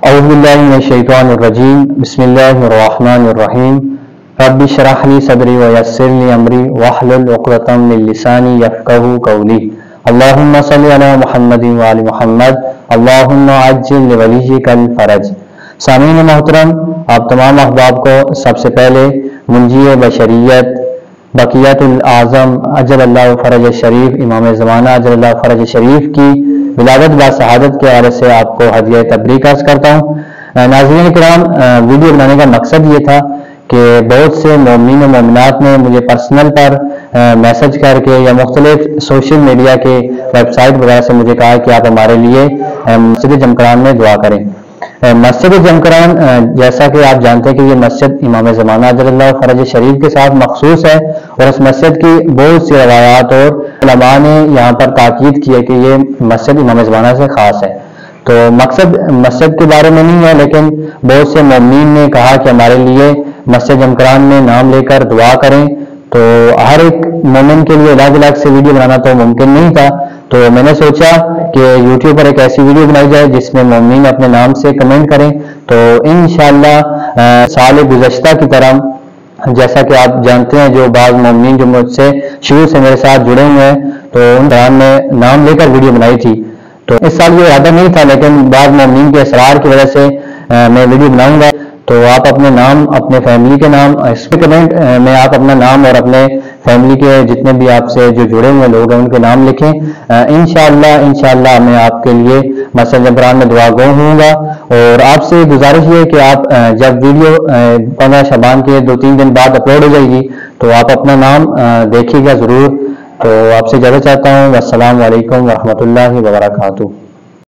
اعوذ باللہ من الشیطان الرجیم بسم اللہ الرحمن الرحیم رب اشرح لی صدری ویسر لی امری واحلل عقدۃ من لسانی یفقہوا قولی اللہم صلی علی محمد وعلی محمد اللہم عجل لولیک الفرج۔ سامعین محترم، آپ تمام احباب کو سب سے پہلے منجی بشریت بقیت الاعظم اجل اللہ فرج شریف امام زمانہ اجل اللہ فرج شریف کی ولادت با شہادت کے حوالے سے آپ کو ہدیہ تبریک عرض کرتا ہوں۔ ناظرین کرام، ویڈیو بنانے کا مقصد یہ تھا کہ بہت سے مومنین و مومنات نے مجھے پرسنل پر میسج کر کے یا مختلف سوشل میڈیا کے ویب سائٹ وغیرہ سے مجھے کہا کہ آپ ہمارے لیے مسجد جمکران میں دعا کریں۔ مسجد جمکران، جیسا کہ آپ جانتے ہیں کہ یہ مسجد امام زمانہ اجل اللہ فرج شریف کے ساتھ مخصوص ہے، اور اس مسجد کی بہت سی روایات اور علماء نے یہاں پر تاکید کی ہے کہ یہ مسجد امام زمانہ سے خاص ہے۔ تو مقصد مسجد کے بارے میں نہیں ہے، لیکن بہت سے مومنین نے کہا کہ ہمارے لیے مسجد جمکران میں نام لے کر دعا کریں، تو ہر ایک مومن کے لیے الگ الگ سے ویڈیو بنانا تو ممکن نہیں تھا، تو میں نے سوچا کہ یوٹیوب پر ایک ایسی ویڈیو بنائی جائے جس میں مومنین اپنے نام سے کمنٹ کریں۔ تو انشاءاللہ سال گزشتہ کی طرح، جیسا کہ آپ جانتے ہیں جو بعض مومنین جو مجھ سے شروع سے میرے ساتھ جڑے ہوئے ہیں، تو ان دوران میں نام لے کر ویڈیو بنائی تھی۔ تو اس سال یہ ارادہ نہیں تھا، لیکن بعض مومنین کے اصرار کی وجہ سے میں ویڈیو بناؤں گا۔ تو آپ اپنے نام، اپنے فیملی کے نام اس میں کمنٹ میں آپ اپنا نام اور اپنے فیملی کے جتنے بھی آپ سے جو جڑے ہوئے لوگ ہیں ان کے نام لکھیں۔ انشاءاللہ میں آپ کے لیے مسجد جمکران میں دعا گو ہوں گا۔ اور آپ سے گزارش یہ ہے کہ آپ جب ویڈیو 15 شعبان کے 2-3 دن بعد اپلوڈ ہو جائے گی تو آپ اپنا نام دیکھیے گا ضرور۔ تو آپ سے اجازت چاہتا ہوں۔ السلام علیکم ورحمۃ اللہ وبرکاتہ۔